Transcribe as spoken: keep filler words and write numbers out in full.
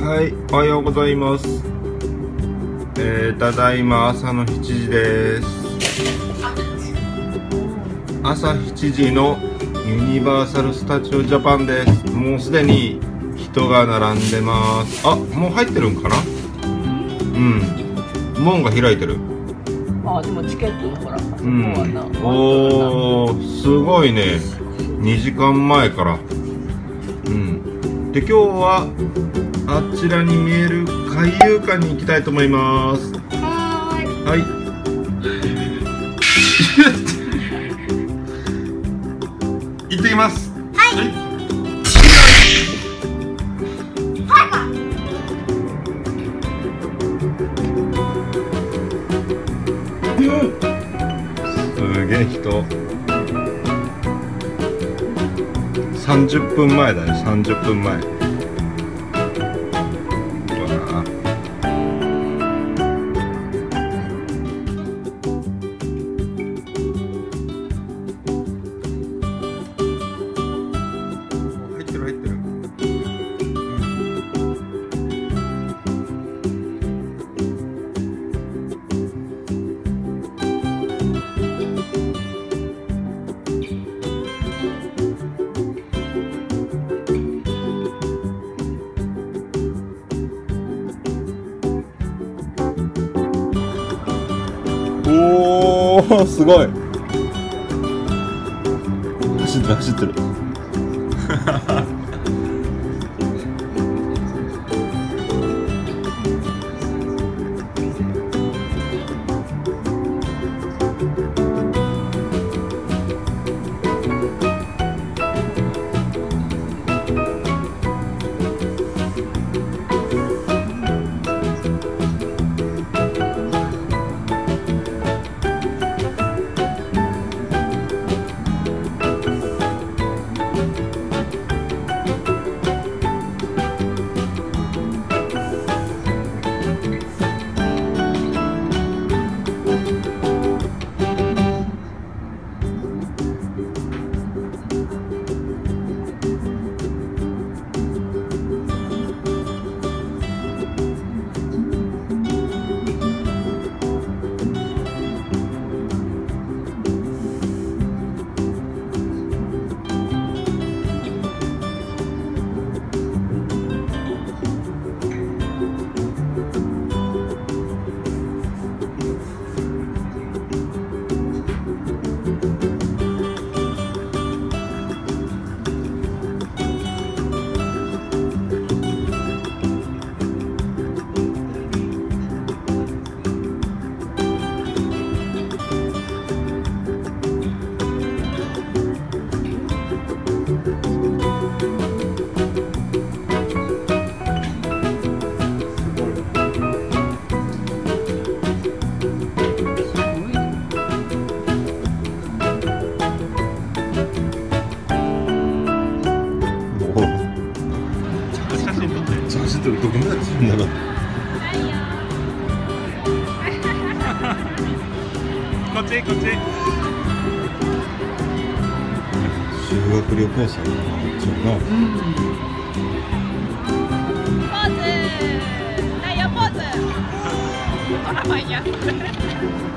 はい、おはようございます。えー、ただいま朝のしちじです。朝しちじのユニバーサル・スタジオ・ジャパンです。もうすでに人が並んでます。あ、もう入ってるんかな。うん、門が開いてる。 あ、でもチケットほら、 うん、おー、すごいね。にじかんまえから。うん、で今日はあちらに見える海遊館に行きたいと思います。 はーい。 はい。行ってきます。 はい。はいすげえ人。さんじゅっぷんまえだよ。さんじゅっぷんまえ。おー、すごい。走ってる走ってる。写真撮るどこまでするんだろう。 こっちこっち。 修学旅行生かな、そうな。 ポーズ。はいよポーズ。ほらまいや。